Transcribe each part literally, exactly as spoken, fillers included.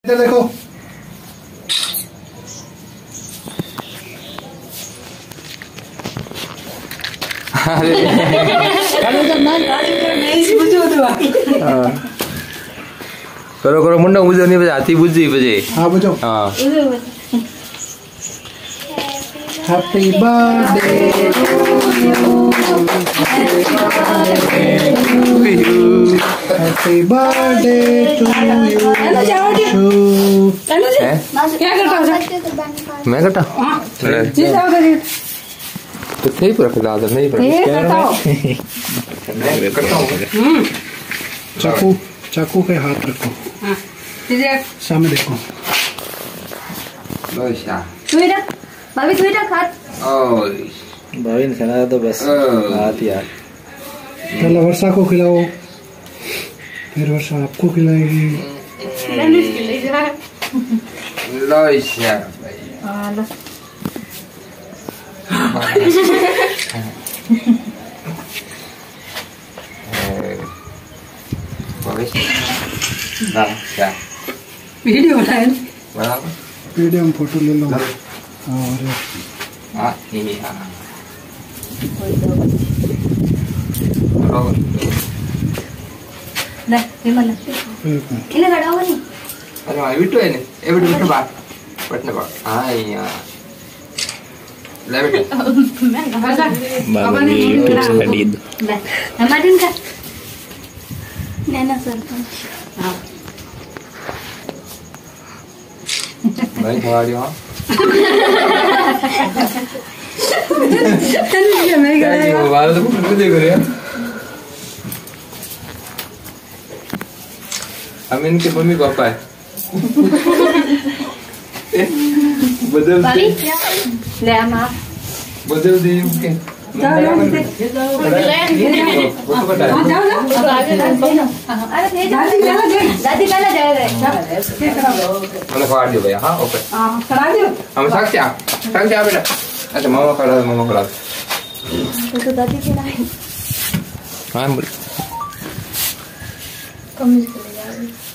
इधर देखो। करो करो मुंडा बुझो नहीं बजाती बुझी बजे। हाँ बुझो। हाँ happy birthday happy birthday to you. क्या करता है? मैं करता तो सही पर खिला दे नहीं पर मैं करता हूँ। चाकू चाकू के हाथ रखो। सामने देखो। तू ही रख भाभी, तू ही रख हाथ। भाभी ने खाना तो बस हाथ यार। पहले वर्षा को खिलाओ, फिर वर्षा आपको खिलाएगी। लो यार वीडियो बनाए वीडियो में फोटो ले लो। और हाँ ये हाँ ले विमल इन्हें खड़ा हो नहीं। अरे भाई बिट्टू है ने ए बिट्टू बिट्टू बात पटने बात हाँ यार ले बेटा मैं घबरा बाबा ने टिप्स खड़ी दो ले हमारे का नैना सर हां भाई खवा दियो हाँ तन्ने मैं क्या ये मोबाइल तो कुछ नहीं देखो यार। हम इनके मम्मी पापा है बदल भाभी ले मां बदल दी उनके जाओ जाओ ले फोटो बता जाओ जाओ आगे दे ना। अरे दे दादी चला दे दादी पहले जा रहे मैंने खवा दियो भैया हाँ ओके हां करा दियो हम साक्षी आ साक्षी आ बेटा अच्छा मामा खड़ा मामा खड़ा तो दादी के ना हाँ बोल कम ले जा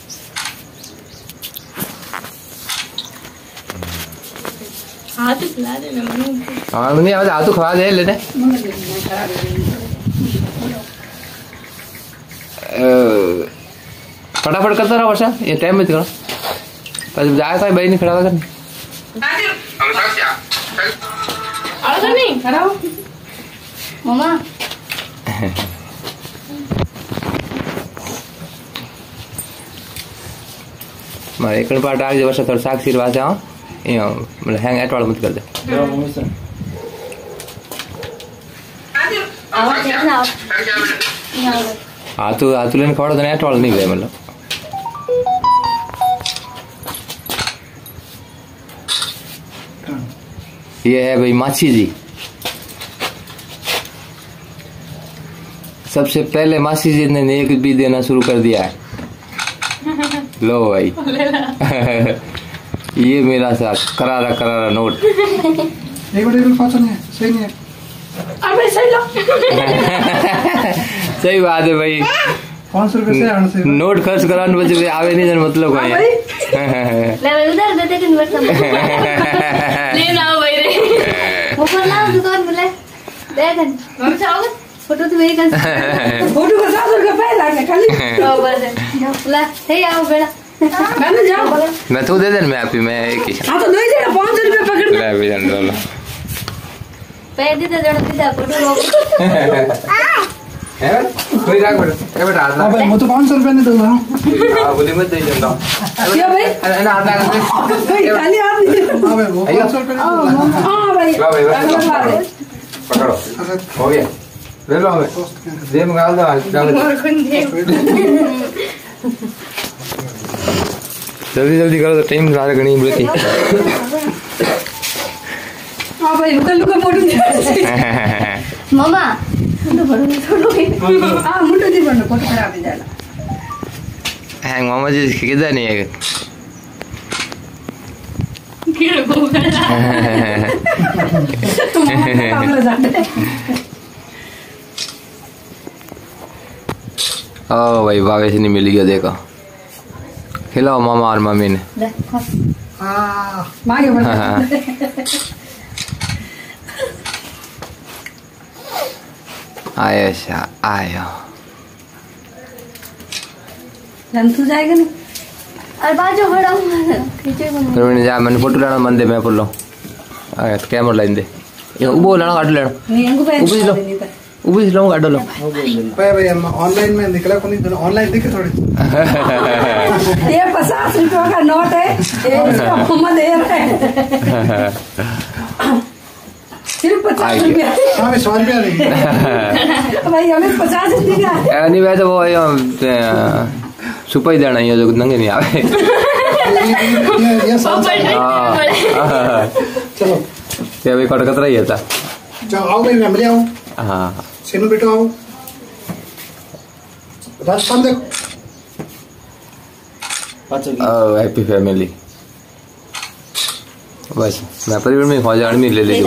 हाथ खिला दे ना मनु। हाँ नहीं आज हाथ तो खवा दे लेते फटाफट करता रहा वर्षा ये टाइम में करो पर जाए कोई भाई नहीं खड़ा कर अगर नहीं खड़ा हो मामा मारे एक पार्ट आगे वर्षा थोड़ा साक्षी बात है ये मतलब हैंग एट वाला मत कर दे आओ देखना आओ हाथ हाथ लेने खड़ा तो एट वाला नहीं गए मतलब ये है भाई माछी जी सबसे पहले माछी जी ने नेक भी देना शुरू कर दिया है। लो भाई ये मेरा साथ करारा करारा नोट एक बार एक पाँच नहीं है सही नहीं है। अबे सही लो सही बात है भाई पाँच सौ रुपए से आने से नोट खर्च कराने बचे आवे नहीं जन मतलब है ले भाई उधर दे दे कि नंबर ले ना भाई रे वो पर ना दुकान में ले दे दे हम चाहोगे फोटो तो मेरी कर फोटो का साथ का पहला के खाली तो बस जाओ ला हे आओ बेटा मैं जाओ मैं तो दे दे मैं आप ही मैं एक ही हां तो दो ही जरा पाँच सौ रुपए पकड़ ले भी जन लो पैसे दे दे जरा सीधा फोटो लो है कोई राग बेटा ए बेटा हाथ हाँ भाई मैं तो पाँच सौ रुपए नहीं दूंगा। हां बोली मत दे जन दो क्या भाई अरे ना हाथ लगा भाई खाली हाथ नहीं हाँ भाई वो पाँच सौ रुपए नहीं दूंगा। हां भाई लो भाई पकड़ो हो गया ले लो हमें दे मंगाल दो जल्दी जल्दी करो तो टाइम ज़्यादा गणी बोलती हां भाई लुका लुका फोटो मामा तो बड़ो छोड़ो हां मुंडो दी बनो फोटो खराब हो जाला हैंग मामा जी किधर नहीं है किरे बोला तो मामा कैमरा जाते ओ भाई बाबे से नहीं मिल गया देखो खिलाओ मामा और मम्मी ने। आयशा आयो तू जाएगा नहीं अरे बाजू खड़ा हूँ फिर मैंने जा मैंने फोटो लेना मन दे मैं बोल लो आया तो कैमरा लाइन दे ये उबो लेना काट लेना उबी लो उबी लो काट लो भाई भाई हम ऑनलाइन में निकला को नहीं ऑनलाइन दिखे थोड़ी ये पचास रुपयों का नोट है ये इसका मोहम्मद दे रहा है सिर्फ पचास रुपया हाँ मैं सौ रुपया देंगे भाई हमें पचास रुपया नहीं वैसे वो सुपर ही देना ये जो नंगे नहीं आवे चलो ये भाई कट कतरा ही था जाओ आओ भाई मैं ले आओ हाँ सेनु बेटो आओ राजस्थान देखो हैप्पी फैमिली बस मैं परिवार में हो जाने में ले ले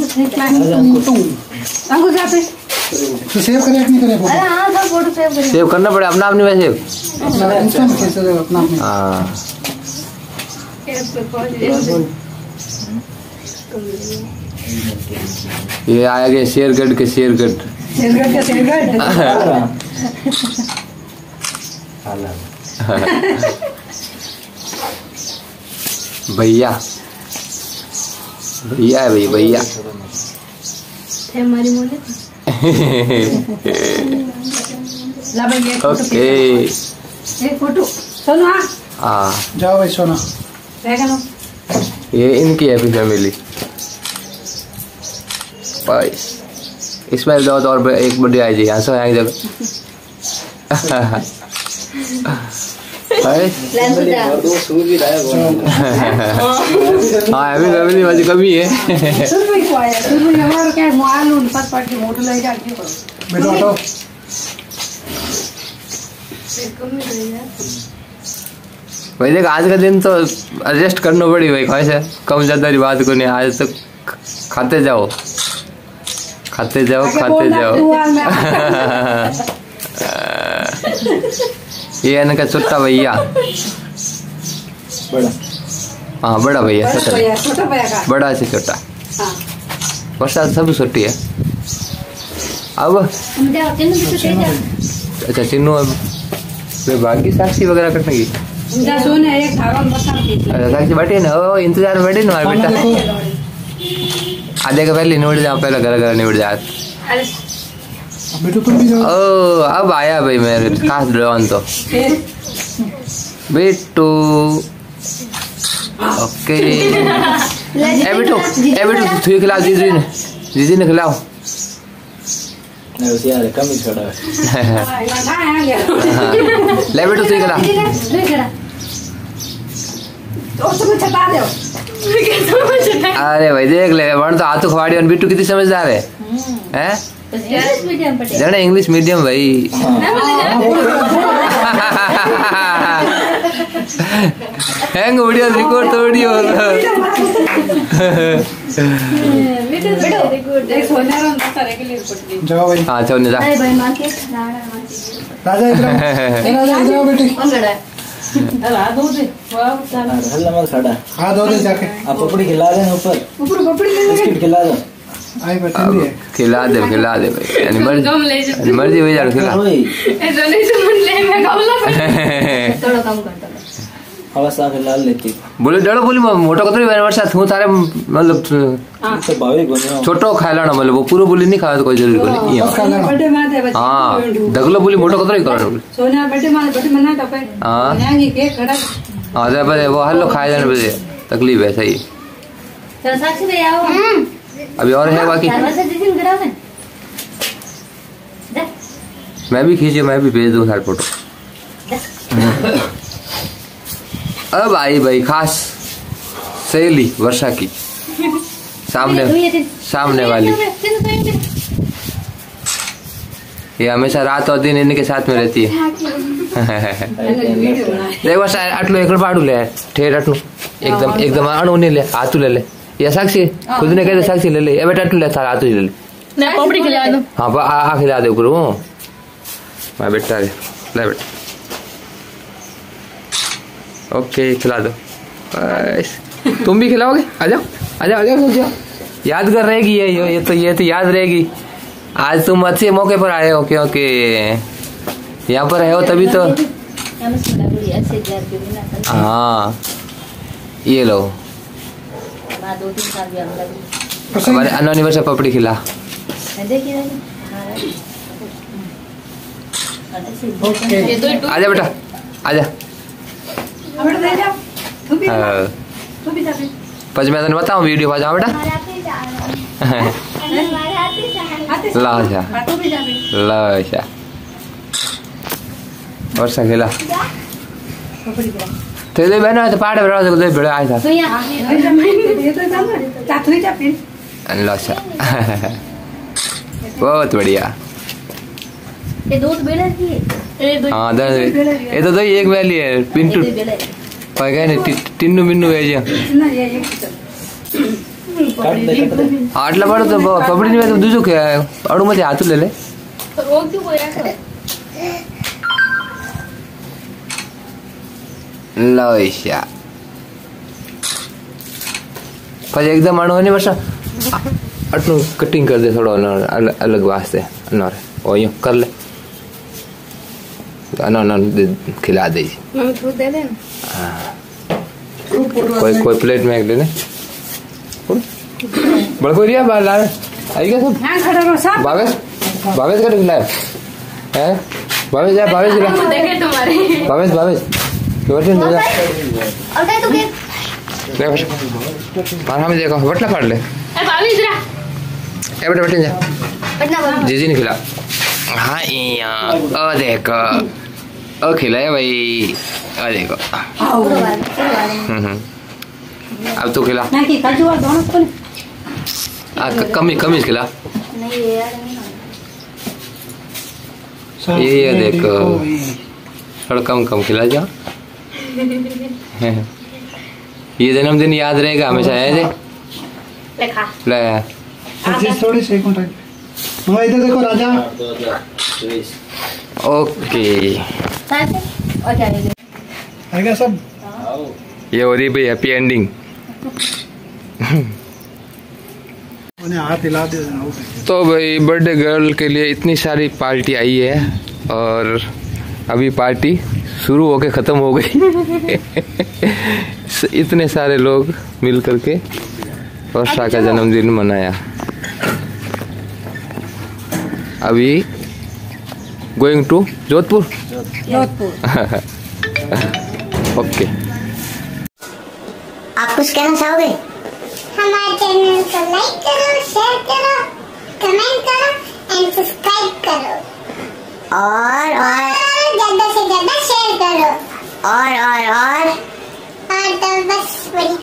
अंकुर जाते तो सेव करे नहीं करे अरे हाँ सब फोटो सेव करें सेव करना पड़े अपना अपनी वैसे अपना इंस्टा में कैसे दे अपना अपने हाँ ये आया गया शेरगढ़ के शेरगढ़ शेरगढ़ का शेरगढ़ भैया भैया है भैया भैया हमारी मोले ओके एक फोटो सोनू हाँ जाओ भाई सोना ये इनकी हैप्पी फैमिली भाई इसमें दो और एक बर्थडे आई जी यहाँ से आएंगे जब हाँ हैप्पी फैमिली वाली कमी है बेटो हटो भाई देख आज का दिन तो एडजस्ट करना पड़ी भाई कैसे कम ज्यादा बात को नहीं आज तक खाते जाओ खाते जाओ खाते जाओ ये इनका छोटा भैया बड़ा हाँ बड़ा भैया छोटा छोटा भैया बड़ा से छोटा वर्षा सब छोटी है अब अच्छा चिन्नू अब बाकी साक्षी वगैरह करने की अच्छा साक्षी बैठे ना ओ इंतजार में बैठे ना हमारे बेटा आधे का पहले निबड़ जाओ पहले घर घर निबड़ जाओ बेटो तुम भी जाओ ओ अब आया भाई मेरे खास ड्रोन तो बेटू ओके ए बेटू ए बेटू तू खिलाओ जीजी ने जीजी ने खिलाओ नहीं उसे यार कम ही छोड़ा है ले बेटू तू खिला अरे भाई देख ले वन तो हाथ खवाड़ी और बिट्टू कितनी समझदार है हैं जाने इंग्लिश मीडियम भाई हैंग वीडियो रिकॉर्ड तो वीडियो जाओ भाई हाँ चल जा राजा इधर आओ राजा इधर आओ बेटी हल्ला मत खड़ा हाँ दो दे जाके आप पपड़ी खिला दें ऊपर ऊपर पपड़ी ले बिस्किट खिला दो आई बेटी भी है खिला दे खिला दे भाई यानी मर्जी यानी मर्जी वही जाड़ खिला वही ऐसा नहीं तो मन ले मैं गावला थोड़ा कम कर दो हवा साफ खिला लेती बोले डरो बोली मोटो कतरी वर्षा हूँ तारे मतलब तो भावी बनो छोटो खायला ना मतलब वो पूरा बोली नहीं खाया तो कोई जरूरी कोनी बर्थडे माते बच्चे हाँ दगलो बोली मोटो कतरी करो सोना बर्थडे माते बर्थडे मना तो पे हाँ न्यागी केक खड़ा हाँ तो बस वो हल्लो खाए जाने बजे तकलीफ है सही चल साक्षी भाई आओ अभी और है बाकी मैं भी खींचे मैं भी भेज दूँ सारे फोटो अब आई भाई खास सहेली वर्षा की सामने सामने वाली ये हमेशा रात और दिन इनके साथ में रहती है देख वर्षा आटलो एक पाड़ू ले ठेर आटलो एकदम एकदम अणु नहीं ले हाथू ले ले या साक्षी खुद ने कहते साक्षी ले ले ये बेटा आटू ले सारा हाथू ले ले मैं पपड़ी खिला दूं हाँ आ खिला दे ऊपर वो मैं बेटा ले बेटा ओके खिला दो। बस तुम भी खिलाओगे? आ जाओ आ जाओ आ जाओ जाओ। यादगार रहेगी ये ये तो ये तो याद रहेगी। आज तुम अच्छे मौके पर आए हो क्योंकि यहाँ पर है हो तभी तो। हाँ ये लो दो तीन साल भी हमारे अनोनी वर्षा पपड़ी खिला। आजा बेटा आजा। पच मैं तेन बताऊँ वीडियो पा जाओ बेटा। लाशा लाशा वर्षा खिला तो दे बहना तो पाड़े बड़ा से दे बड़ा आया था लाशा। बहुत बढ़िया। ये दूध बेलर की है। हाँ दे ये तो दो एक वैली है पिंटू पाए गए नहीं टिन्नू मिन्नू है जी। आटला बड़ा तो पपड़ी में तो दूसरो क्या है अड़ू मत हाथ ले ले। रोक क्यों बोया कर लाशा पर एकदम अणु नहीं वर्षा अटनू कटिंग कर दे थोड़ा अलग अलग वास्ते नॉर ओ यूं कर ले ना ना खिला दे। दे दे कोई कोई प्लेट में ले ले बड़ कोई रिया बाल लाए आई क्या सब हां खड़ा रहो साहब भावेश भावेश का खिलाए हैं भावेश जा भावेश ला देखे तुम्हारे भावेश भावेश वर्षन दे जा और काय तू के ले वर्ष मार हमें देखो वटला काट ले ए भाभी जरा ए बेटा बैठ जा बटना जीजी ने खिला। हाँ या ओ देखो ओ खिलाया भाई ओ देखो हम्म अब तो खिला ना की काजू और दोनों को आ कमी कमी खिला। नहीं ये यार नहीं ये ये देखो थोड़ा कम कम खिला जा। ये जन्मदिन याद रहेगा हमेशा है जे ले खा ले जिस थोड़ी से कॉन्टैक्ट मां इधर देखो राजा। ओके और क्या है आएगा सब ये हो रही भाई हैप्पी एंडिंग। उन्हें हाथ हिला दे। तो भाई बर्थडे गर्ल के लिए इतनी सारी पार्टी आई है और अभी पार्टी शुरू होके ख़त्म हो गई। इतने सारे लोग मिल करके वर्षा का जन्मदिन मनाया। अभी going to Jodhpur Jodhpur. Okay आप कुछ कहना चाहोगे? हमारे चैनल को लाइक करो, शेयर करो, कमेंट करो एंड सब्सक्राइब करो और और ज्यादा से ज्यादा शेयर करो और और और और तो बस वही।